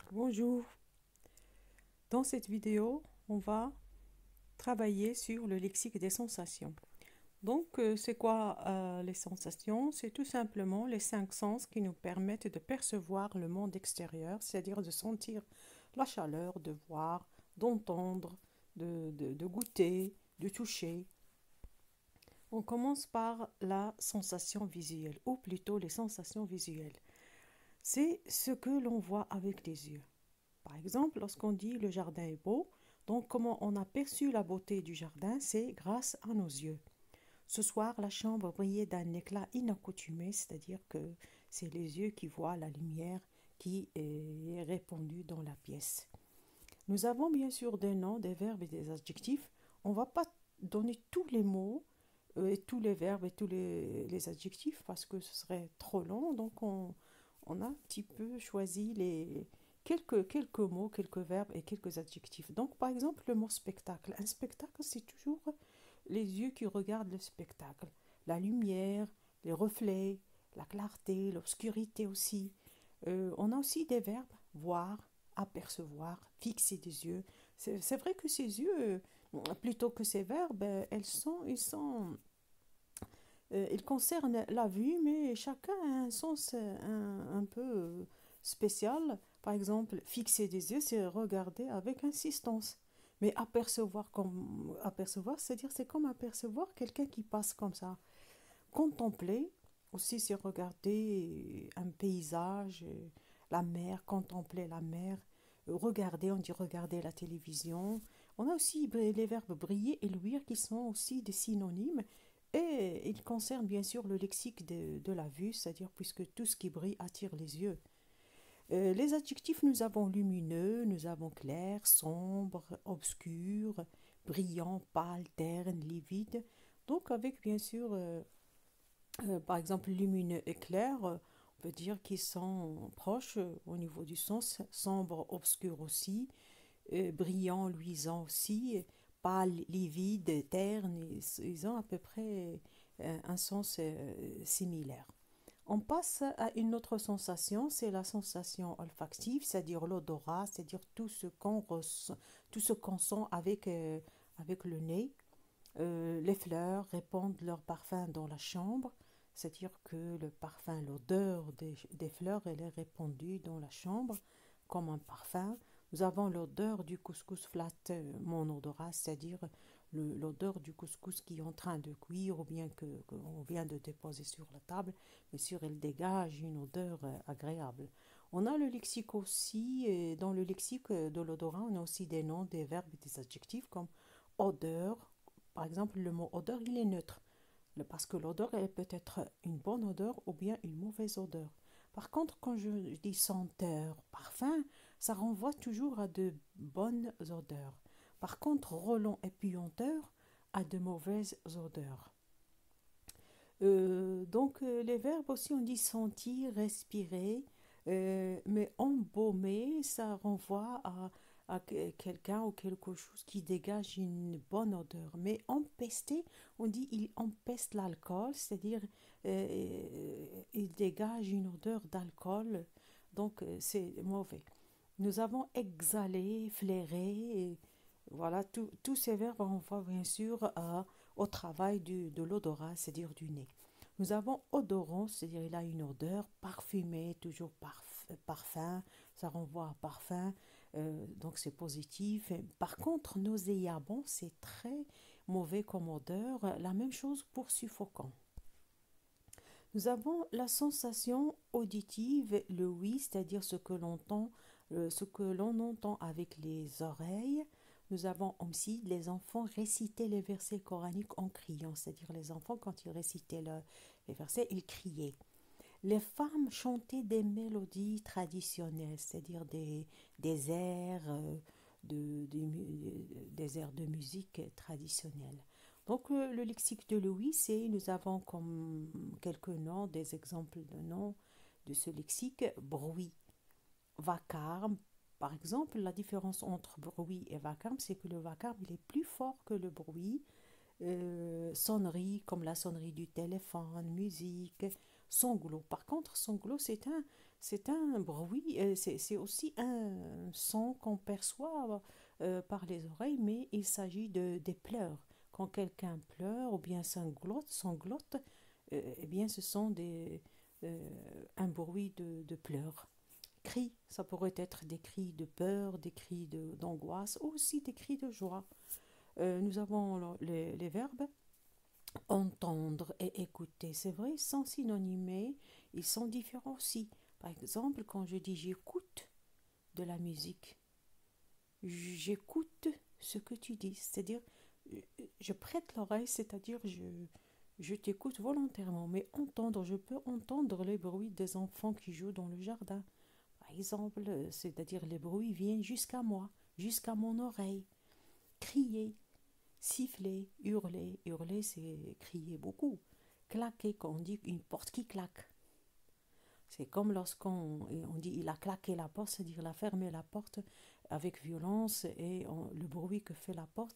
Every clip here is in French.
Bonjour, dans cette vidéo, on va travailler sur le lexique des sensations. C'est quoi les sensations? C'est tout simplement les cinq sens qui nous permettent de percevoir le monde extérieur, c'est-à-dire de sentir la chaleur, de voir, d'entendre, de goûter, de toucher. On commence par la sensation visuelle, ou plutôt les sensations visuelles. C'est ce que l'on voit avec les yeux. Par exemple, lorsqu'on dit le jardin est beau, donc comment on a perçu la beauté du jardin, c'est grâce à nos yeux. Ce soir, la chambre brillait d'un éclat inaccoutumé, c'est-à-dire que c'est les yeux qui voient la lumière qui est répandue dans la pièce. Nous avons bien sûr des noms, des verbes et des adjectifs. On ne va pas donner tous les mots, et tous les verbes et tous les adjectifs parce que ce serait trop long. On a un petit peu choisi quelques mots, quelques verbes et quelques adjectifs. Donc, par exemple, le mot spectacle. Un spectacle, c'est toujours les yeux qui regardent le spectacle. La lumière, les reflets, la clarté, l'obscurité aussi. On a aussi des verbes, voir, apercevoir, fixer des yeux. C'est vrai que ces yeux, plutôt que ces verbes, ils concernent la vue, mais chacun a un sens un peu spécial. Par exemple, fixer des yeux, c'est regarder avec insistance. Mais apercevoir, c'est comme apercevoir quelqu'un qui passe comme ça. Contempler, aussi, c'est regarder un paysage, la mer, contempler la mer. Regarder, on dit regarder la télévision. On a aussi les verbes briller et luire qui sont aussi des synonymes. Et ils concernent bien sûr le lexique de la vue, c'est-à-dire puisque tout ce qui brille attire les yeux. Les adjectifs, nous avons lumineux, nous avons clair, sombre, obscur, brillant, pâle, terne, livide. Donc avec bien sûr par exemple, lumineux et clair, on peut dire qu'ils sont proches au niveau du sens, sombre, obscur aussi, brillant, luisant aussi, pâle, livide, terne, ils ont à peu près un sens similaire. On passe à une autre sensation, c'est la sensation olfactive, c'est-à-dire l'odorat, c'est-à-dire tout ce qu'on sent avec le nez. Les fleurs répandent leur parfum dans la chambre, c'est-à-dire que le parfum, l'odeur des fleurs, elle est répandue dans la chambre comme un parfum. Nous avons l'odeur du couscous flatte mon odorat, c'est-à-dire l'odeur du couscous qui est en train de cuire ou bien qu'on vient de déposer sur la table. Bien sûr, elle dégage une odeur agréable. On a le lexique aussi, et dans le lexique de l'odorat, on a aussi des noms, des verbes et des adjectifs comme odeur. Par exemple, le mot odeur, il est neutre. Parce que l'odeur, elle peut être une bonne odeur ou bien une mauvaise odeur. Par contre, quand je dis senteur, parfum, ça renvoie toujours à de bonnes odeurs. Par contre, relent et puanteur, à de mauvaises odeurs. Les verbes aussi, on dit sentir, respirer, mais embaumer, ça renvoie à quelqu'un ou quelque chose qui dégage une bonne odeur. Mais empester, on dit il empeste l'alcool, c'est-à-dire il dégage une odeur d'alcool, c'est mauvais. Nous avons exhalé, flairé, et voilà, tous ces verbes renvoient bien sûr au travail de l'odorat, c'est-à-dire du nez. Nous avons odorant, c'est-à-dire il a une odeur, parfumé, toujours parfum, ça renvoie à parfum, donc c'est positif. Par contre, nauséabond, c'est très mauvais comme odeur. La même chose pour suffocant. Nous avons la sensation auditive, le oui, c'est-à-dire ce que l'on entend avec les oreilles. Nous avons aussi les enfants réciter les versets coraniques en criant, c'est-à-dire les enfants quand ils récitaient les versets, ils criaient. Les femmes chantaient des mélodies traditionnelles, c'est-à-dire des airs, des airs de musique traditionnelle. Le lexique de Louis, nous avons comme quelques noms, des exemples de noms de ce lexique, bruit, vacarme. Par exemple, la différence entre bruit et vacarme, c'est que le vacarme, il est plus fort que le bruit. Sonnerie, comme la sonnerie du téléphone, musique, sanglot. Par contre, sanglot, C'est un bruit, c'est aussi un son qu'on perçoit par les oreilles, mais il s'agit des pleurs. Quand quelqu'un pleure ou bien sanglote, eh bien ce sont un bruit de pleurs. Cris, ça pourrait être des cris de peur, des cris d'angoisse, ou aussi des cris de joie. Nous avons les verbes entendre et écouter. C'est vrai, sans synonymer, ils sont différents aussi. Par exemple, quand je dis j'écoute de la musique, j'écoute ce que tu dis. C'est-à-dire, je prête l'oreille, c'est-à-dire je t'écoute volontairement. Mais entendre, je peux entendre les bruits des enfants qui jouent dans le jardin. Par exemple, c'est-à-dire les bruits viennent jusqu'à moi, jusqu'à mon oreille. Crier, siffler, hurler. Hurler, c'est crier beaucoup. Claquer, quand on dit une porte qui claque. C'est comme lorsqu'on on dit il a claqué la porte, c'est-à-dire il a fermé la porte avec violence et le bruit que fait la porte,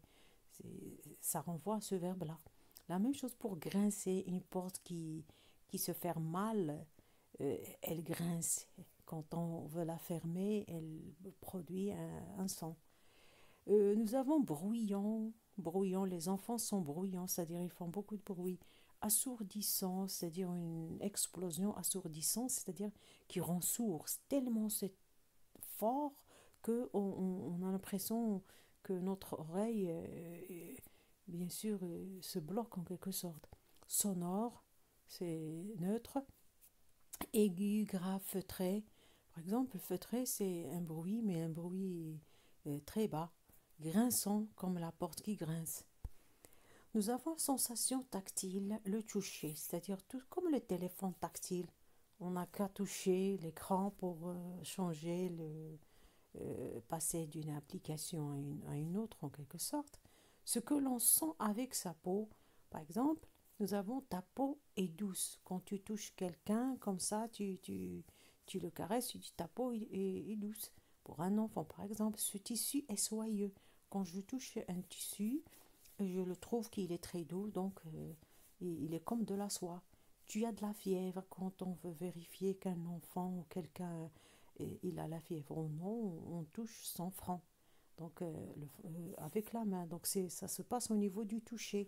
ça renvoie à ce verbe-là. La même chose pour grincer, une porte qui se ferme mal, elle grince. Quand on veut la fermer, elle produit un son. Nous avons bruyant. Bruyant, les enfants sont bruyants, c'est-à-dire ils font beaucoup de bruit. Assourdissant, c'est-à-dire une explosion assourdissante, c'est-à-dire qui rend sourd. Tellement c'est fort qu'on a l'impression que notre oreille, bien sûr, se bloque en quelque sorte. Sonore, c'est neutre. Aigu, grave, feutré. Par exemple, feutré, c'est un bruit, mais un bruit très bas, grinçant comme la porte qui grince. Nous avons sensation tactile, le toucher, c'est-à-dire tout comme le téléphone tactile. On n'a qu'à toucher l'écran pour changer passer d'une application à une autre en quelque sorte. Ce que l'on sent avec sa peau, par exemple, nous avons ta peau est douce. Quand tu touches quelqu'un comme ça, tu le caresses, tu dis ta peau est douce. Pour un enfant, par exemple, ce tissu est soyeux. Quand je touche un tissu, je le trouve qu'il est très doux, donc il est comme de la soie. Tu as de la fièvre quand on veut vérifier qu'un enfant ou quelqu'un il a la fièvre ou non, on touche son front, donc avec la main. Donc ça se passe au niveau du toucher.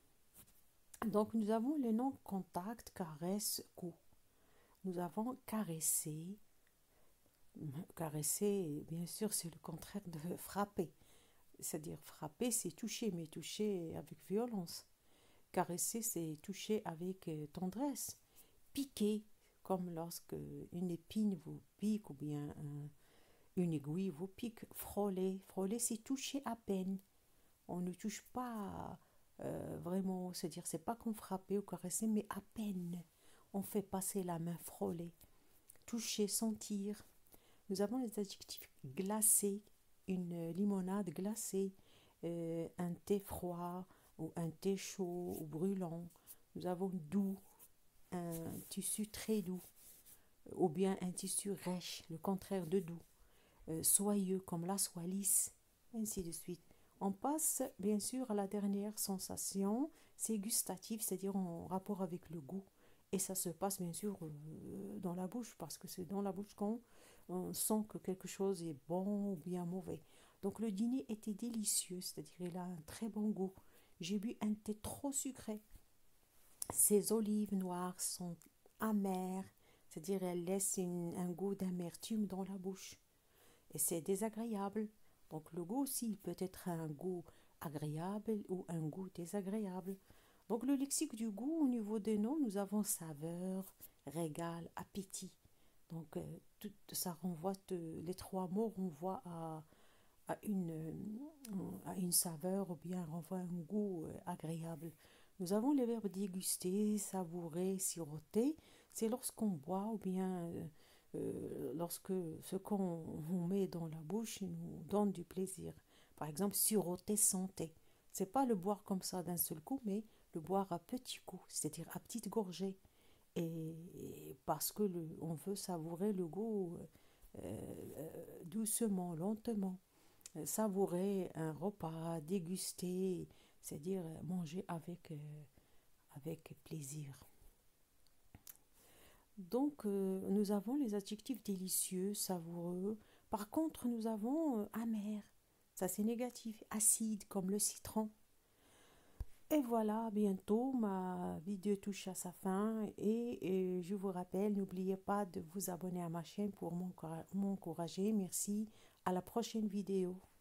Donc nous avons les noms contact, caresse, coup. Nous avons caresser. Caresser, bien sûr, c'est le contraire de frapper. C'est-à-dire frapper, c'est toucher, mais toucher avec violence. Caresser, c'est toucher avec tendresse. Piquer, comme lorsque une épine vous pique ou bien une aiguille vous pique. Frôler, frôler, c'est toucher à peine. On ne touche pas vraiment, c'est-à-dire c'est pas qu'on frappe ou caresser, mais à peine. On fait passer la main, frôler. Toucher, sentir. Nous avons les adjectifs glacé, une limonade glacée, un thé froid ou un thé chaud ou brûlant. Nous avons doux, un tissu très doux, ou bien un tissu rêche, le contraire de doux, soyeux comme la soie lisse, ainsi de suite. On passe bien sûr à la dernière sensation, c'est gustatif, c'est-à-dire en rapport avec le goût. Et ça se passe bien sûr dans la bouche, parce que c'est dans la bouche qu'on on sent que quelque chose est bon ou bien mauvais. Donc le dîner était délicieux, c'est-à-dire il a un très bon goût. J'ai bu un thé trop sucré. Ces olives noires sont amères, c'est-à-dire elles laissent un goût d'amertume dans la bouche. Et c'est désagréable. Donc le goût aussi peut être un goût agréable ou un goût désagréable. Donc le lexique du goût, au niveau des noms, nous avons saveur, régal, appétit. Donc ça renvoie, les trois mots renvoient à une saveur ou bien renvoient à un goût agréable. Nous avons les verbes déguster, savourer, siroter. C'est lorsqu'on boit ou bien lorsque ce qu'on met dans la bouche nous donne du plaisir. Par exemple, siroter santé. C'est pas le boire comme ça d'un seul coup, mais le boire à petits coups, c'est-à-dire à petite gorgée. Et parce que on veut savourer le goût doucement, lentement. Savourer un repas, déguster, c'est-à-dire manger avec plaisir. Donc, nous avons les adjectifs délicieux, savoureux. Par contre, nous avons amer. Ça, c'est négatif. Acide, comme le citron. Et voilà, à bientôt, ma vidéo touche à sa fin et je vous rappelle, n'oubliez pas de vous abonner à ma chaîne pour m'encourager. Merci, à la prochaine vidéo.